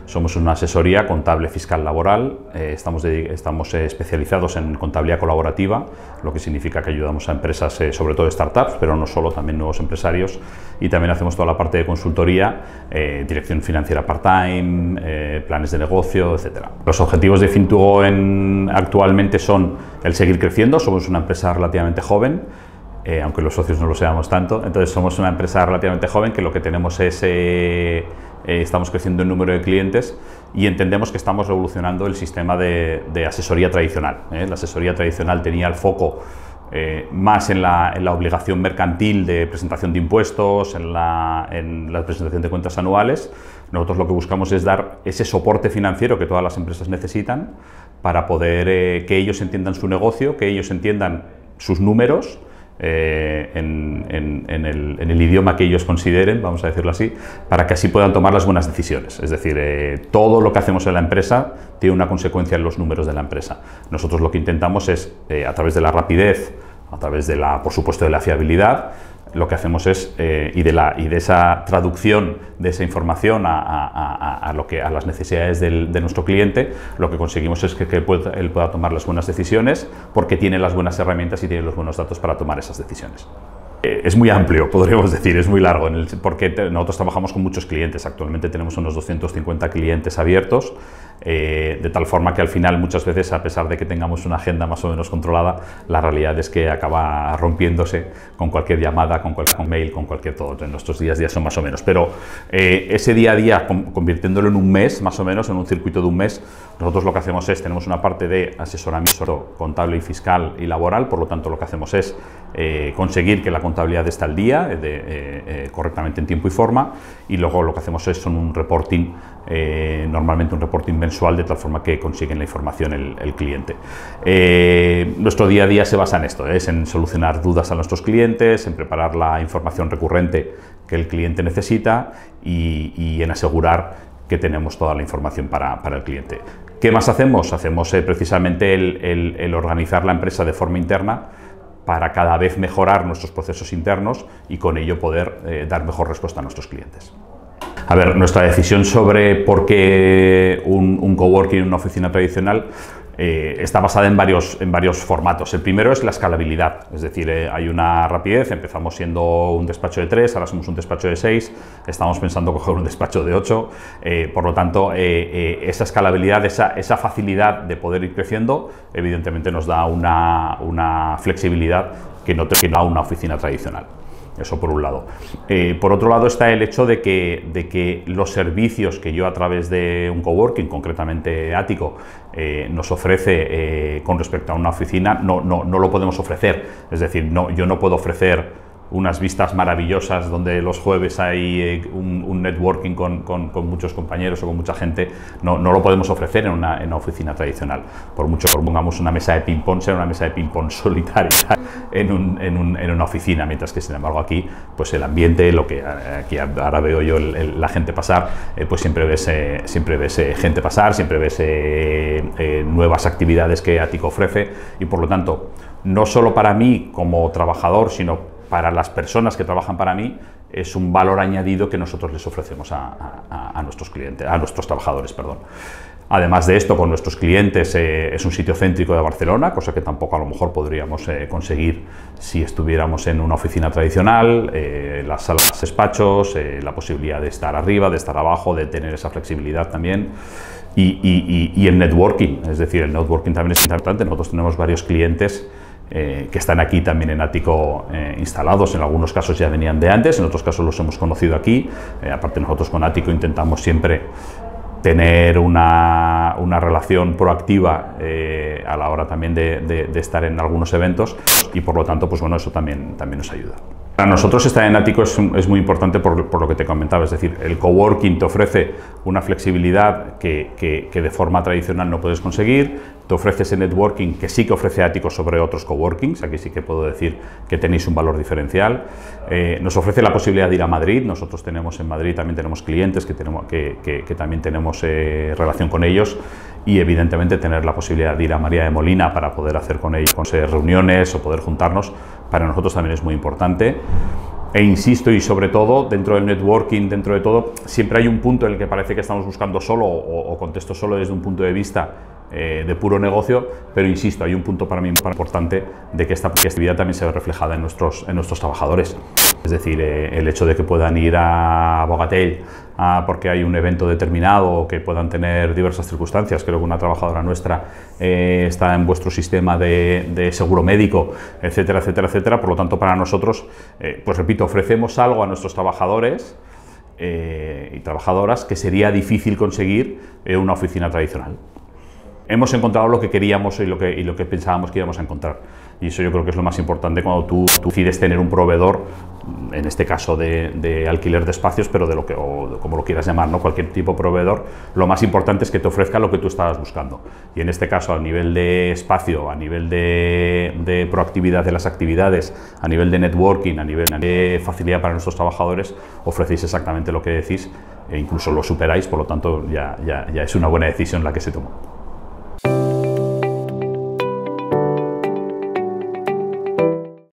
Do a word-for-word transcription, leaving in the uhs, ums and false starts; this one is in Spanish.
Somos una asesoría contable fiscal laboral, eh, estamos, de, estamos eh, especializados en contabilidad colaborativa, lo que significa que ayudamos a empresas, eh, sobre todo startups, pero no solo, también nuevos empresarios, y también hacemos toda la parte de consultoría, eh, dirección financiera part-time, eh, planes de negocio, etcétera. Los objetivos de fin to go en, actualmente son el seguir creciendo. Somos una empresa relativamente joven, Eh, aunque los socios no lo seamos tanto. Entonces somos una empresa relativamente joven que lo que tenemos es, eh, eh, estamos creciendo en número de clientes y entendemos que estamos revolucionando el sistema de, de asesoría tradicional. ¿eh? La asesoría tradicional tenía el foco eh, más en la, en la obligación mercantil de presentación de impuestos, en la, en la presentación de cuentas anuales. Nosotros lo que buscamos es dar ese soporte financiero que todas las empresas necesitan para poder eh, que ellos entiendan su negocio, que ellos entiendan sus números, Eh, en, en, en, el, en el idioma que ellos consideren, vamos a decirlo así, para que así puedan tomar las buenas decisiones. Es decir, eh, todo lo que hacemos en la empresa tiene una consecuencia en los números de la empresa. Nosotros lo que intentamos es, eh, a través de la rapidez, a través de la, por supuesto, de la fiabilidad, lo que hacemos es, eh, y, de la, y de esa traducción de esa información a, a, a, a, lo que, a las necesidades del, de nuestro cliente, lo que conseguimos es que, que él, pueda, él pueda tomar las buenas decisiones porque tiene las buenas herramientas y tiene los buenos datos para tomar esas decisiones. Eh, es muy amplio, podríamos decir, es muy largo, en el, porque te, nosotros trabajamos con muchos clientes. Actualmente tenemos unos doscientos cincuenta clientes abiertos, eh, de tal forma que al final muchas veces, a pesar de que tengamos una agenda más o menos controlada, la realidad es que acaba rompiéndose con cualquier llamada, con cualquier mail, con cualquier todo. En nuestros días a día son más o menos, pero eh, ese día a día, convirtiéndolo en un mes, más o menos, en un circuito de un mes, nosotros lo que hacemos es, tenemos una parte de asesoramiento contable y fiscal y laboral. Por lo tanto, lo que hacemos es eh, conseguir que la contabilidad esté al día, de, eh, eh, correctamente en tiempo y forma, y luego lo que hacemos es son un reporting, eh, normalmente un reporting mensual, de tal forma que consiguen la información el, el cliente. Eh, nuestro día a día se basa en esto, es en solucionar dudas a nuestros clientes, en preparar la información recurrente que el cliente necesita y, y en asegurar que tenemos toda la información para, para el cliente. ¿Qué más hacemos? Hacemos eh, precisamente el, el, el organizar la empresa de forma interna para cada vez mejorar nuestros procesos internos y con ello poder eh, dar mejor respuesta a nuestros clientes. A ver, nuestra decisión sobre por qué un, un coworking en una oficina tradicional eh, está basada en varios, en varios formatos. El primero es la escalabilidad, es decir, eh, hay una rapidez. Empezamos siendo un despacho de tres, ahora somos un despacho de seis, estamos pensando coger un despacho de ocho, eh, por lo tanto, eh, eh, esa escalabilidad, esa, esa facilidad de poder ir creciendo, evidentemente nos da una, una flexibilidad que no te da una oficina tradicional. Eso por un lado. Eh, por otro lado está el hecho de que, de que los servicios que yo a través de un coworking, concretamente Ático, eh, nos ofrece eh, con respecto a una oficina, no, no, no lo podemos ofrecer. Es decir, no, yo no puedo ofrecer unas vistas maravillosas donde los jueves hay eh, un, un networking con, con, con muchos compañeros o con mucha gente. No, no lo podemos ofrecer en una, en una oficina tradicional. Por mucho que pongamos una mesa de ping-pong, será una mesa de ping-pong solitaria en, un, en, un, en una oficina, mientras que sin embargo aquí pues el ambiente, lo que aquí ahora veo yo el, el, la gente pasar, eh, pues siempre ves, eh, siempre ves eh, gente pasar, siempre ves eh, eh, nuevas actividades que Ático ofrece, y por lo tanto no solo para mí como trabajador, sino para las personas que trabajan para mí, es un valor añadido que nosotros les ofrecemos a, a, a nuestros clientes, a nuestros trabajadores, perdón. Además de esto, con nuestros clientes eh, es un sitio céntrico de Barcelona, cosa que tampoco a lo mejor podríamos eh, conseguir si estuviéramos en una oficina tradicional. Eh, las salas de despachos, eh, la posibilidad de estar arriba, de estar abajo, de tener esa flexibilidad también. Y, y, y, y el networking, es decir, el networking también es importante. Nosotros tenemos varios clientes Eh, que están aquí también en Ático eh, instalados. En algunos casos ya venían de antes, en otros casos los hemos conocido aquí. Eh, aparte, nosotros con Ático intentamos siempre tener una, una relación proactiva eh, a la hora también de, de, de estar en algunos eventos, y por lo tanto, pues bueno, eso también, también nos ayuda. Para nosotros estar en Ático es, es muy importante por, por lo que te comentaba, es decir, el coworking te ofrece una flexibilidad que, que, que de forma tradicional no puedes conseguir, te ofrece ese networking que sí que ofrece Ático sobre otros coworkings. Aquí sí que puedo decir que tenéis un valor diferencial. Eh, nos ofrece la posibilidad de ir a Madrid. Nosotros tenemos en Madrid, también tenemos clientes que, tenemos, que, que, que también tenemos eh, relación con ellos, y evidentemente tener la posibilidad de ir a María de Molina para poder hacer con ellos reuniones o poder juntarnos, para nosotros también es muy importante. E insisto, y sobre todo, dentro del networking, dentro de todo, siempre hay un punto en el que parece que estamos buscando solo o, o contesto solo desde un punto de vista eh, de puro negocio, pero insisto, hay un punto para mí importante de que esta actividad también se ve reflejada en nuestros, en nuestros trabajadores. Es decir, eh, el hecho de que puedan ir a Bogatell ah, porque hay un evento determinado o que puedan tener diversas circunstancias. Creo que una trabajadora nuestra eh, está en vuestro sistema de, de seguro médico, etcétera, etcétera, etcétera. Por lo tanto, para nosotros, eh, pues repito, ofrecemos algo a nuestros trabajadores eh, y trabajadoras que sería difícil conseguir en una oficina tradicional. Hemos encontrado lo que queríamos y lo que, y lo que pensábamos que íbamos a encontrar. Y eso yo creo que es lo más importante cuando tú, tú decides tener un proveedor, en este caso de, de alquiler de espacios, pero de lo que, o como lo quieras llamar, ¿no? Cualquier tipo de proveedor, lo más importante es que te ofrezca lo que tú estabas buscando. Y en este caso, a nivel de espacio, a nivel de, de proactividad de las actividades, a nivel de networking, a nivel de facilidad para nuestros trabajadores, ofrecéis exactamente lo que decís e incluso lo superáis, por lo tanto ya, ya, ya es una buena decisión la que se tomó.